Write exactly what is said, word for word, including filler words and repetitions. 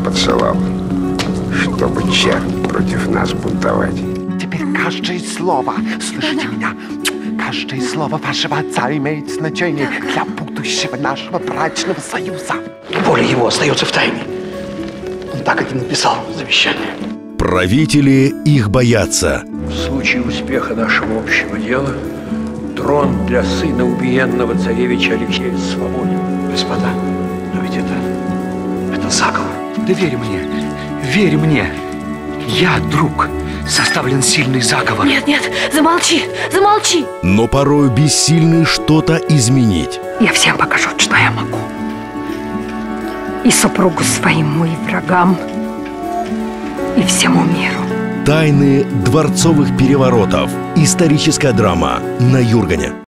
подсылал, чтобы чар против нас бунтовать. Теперь каждое слово, слышите меня, каждое слово вашего отца имеет значение для будущего нашего брачного союза. Воля его остается в тайне. Он так и не написал завещание. Правители их боятся. В случае успеха нашего общего дела трон для сына убиенного царевича Алексея свободен. Господа, но ведь это... это заговор. Да верь мне, верь мне. Я, друг, составлен сильный заговор. Нет, нет, замолчи, замолчи. Но порою бессильны что-то изменить. Я всем покажу, что я могу. И супругу своему, и врагам, и всему миру. Тайны дворцовых переворотов. Историческая драма на Юргане.